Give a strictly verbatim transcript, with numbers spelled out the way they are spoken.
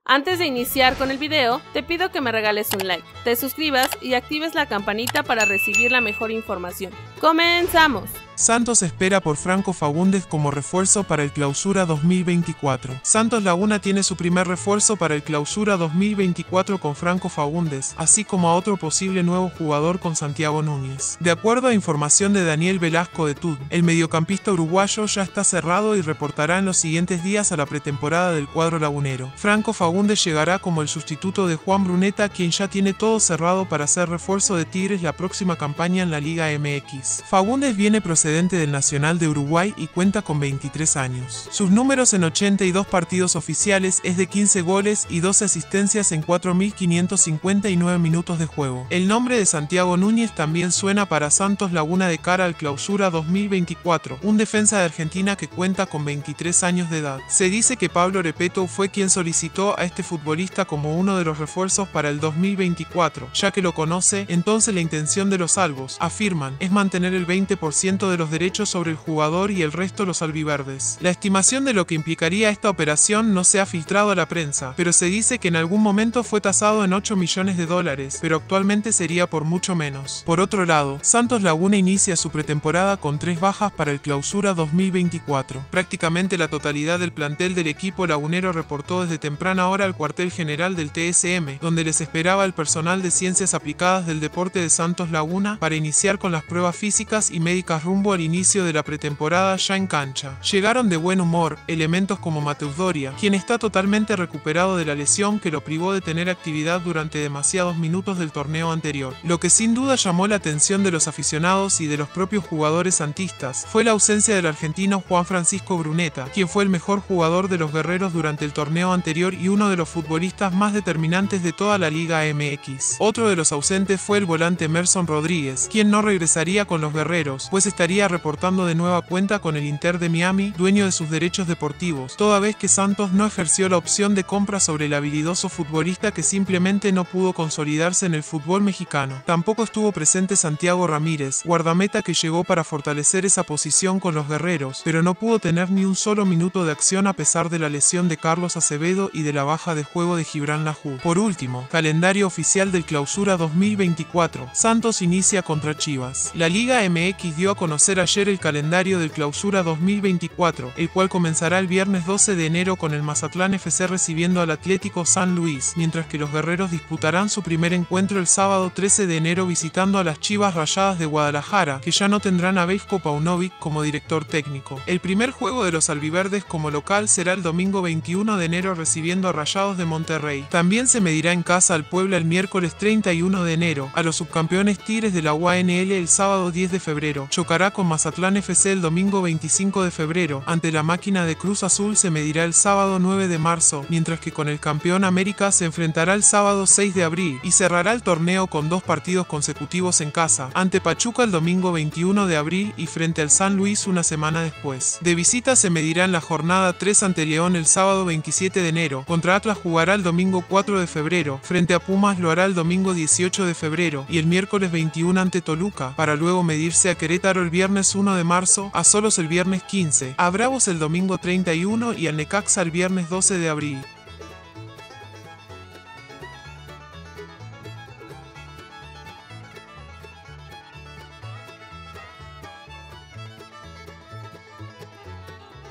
Antes de iniciar con el video, te pido que me regales un like, te suscribas y actives la campanita para recibir la mejor información. ¡Comenzamos! Santos espera por Franco Faúndez como refuerzo para el Clausura dos mil veinticuatro. Santos Laguna tiene su primer refuerzo para el Clausura dos mil veinticuatro con Franco Faúndez, así como a otro posible nuevo jugador con Santiago Núñez. De acuerdo a información de Daniel Velasco de T U D, el mediocampista uruguayo ya está cerrado y reportará en los siguientes días a la pretemporada del cuadro lagunero. Franco Faúndez llegará como el sustituto de Juan Bruneta, quien ya tiene todo cerrado para ser refuerzo de Tigres la próxima campaña en la Liga M X. Faúndez viene procedente del Nacional de Uruguay y cuenta con veintitrés años. Sus números en ochenta y dos partidos oficiales es de quince goles y doce asistencias en cuatro mil quinientos cincuenta y nueve minutos de juego. El nombre de Santiago Núñez también suena para Santos Laguna de cara al Clausura dos mil veinticuatro, un defensa de Argentina que cuenta con veintitrés años de edad. Se dice que Pablo Repeto fue quien solicitó a este futbolista como uno de los refuerzos para el dos mil veinticuatro, ya que lo conoce. Entonces la intención de los albos, afirman, es mantener el veinte por ciento de los derechos sobre el jugador y el resto los albiverdes. La estimación de lo que implicaría esta operación no se ha filtrado a la prensa, pero se dice que en algún momento fue tasado en ocho millones de dólares, pero actualmente sería por mucho menos. Por otro lado, Santos Laguna inicia su pretemporada con tres bajas para el Clausura dos mil veinticuatro. Prácticamente la totalidad del plantel del equipo lagunero reportó desde temprana hora al cuartel general del T S M, donde les esperaba el personal de Ciencias Aplicadas del Deporte de Santos Laguna para iniciar con las pruebas físicas y médicas rumbo al inicio de la pretemporada ya en cancha. Llegaron de buen humor elementos como Mateus Doria, quien está totalmente recuperado de la lesión que lo privó de tener actividad durante demasiados minutos del torneo anterior. Lo que sin duda llamó la atención de los aficionados y de los propios jugadores santistas fue la ausencia del argentino Juan Francisco Bruneta, quien fue el mejor jugador de los guerreros durante el torneo anterior y uno de los futbolistas más determinantes de toda la Liga M X. Otro de los ausentes fue el volante Emerson Rodríguez, quien no regresaría con los guerreros, pues estaría reportando de nueva cuenta con el Inter de Miami, dueño de sus derechos deportivos, toda vez que Santos no ejerció la opción de compra sobre el habilidoso futbolista que simplemente no pudo consolidarse en el fútbol mexicano. Tampoco estuvo presente Santiago Ramírez, guardameta que llegó para fortalecer esa posición con los guerreros, pero no pudo tener ni un solo minuto de acción a pesar de la lesión de Carlos Acevedo y de la baja de juego de Gibran Lajú. Por último, calendario oficial del Clausura dos mil veinticuatro. Santos inicia contra Chivas. La Liga M X dio a conocer ayer el calendario del Clausura dos mil veinticuatro, el cual comenzará el viernes doce de enero con el Mazatlán F C recibiendo al Atlético San Luis, mientras que los guerreros disputarán su primer encuentro el sábado trece de enero visitando a las Chivas Rayadas de Guadalajara, que ya no tendrán a Veljko Paunovic como director técnico. El primer juego de los albiverdes como local será el domingo veintiuno de enero recibiendo a Rayados de Monterrey. También se medirá en casa al Puebla el miércoles treinta y uno de enero, a los subcampeones Tigres de la U A N L el sábado diez de febrero, chocará con Mazatlán F C el domingo veinticinco de febrero, ante la máquina de Cruz Azul se medirá el sábado nueve de marzo, mientras que con el campeón América se enfrentará el sábado seis de abril y cerrará el torneo con dos partidos consecutivos en casa, ante Pachuca el domingo veintiuno de abril y frente al San Luis una semana después. De visita se medirá en la jornada tres ante León el sábado veintisiete de enero, contra Atlas jugará el domingo cuatro de febrero, frente a Pumas lo hará el domingo dieciocho de febrero y el miércoles veintiuno ante Toluca, para luego medirse a Querétaro el viernes uno de marzo, a Solos el viernes quince, a Bravos el domingo treinta y uno y al Necaxa el viernes doce de abril.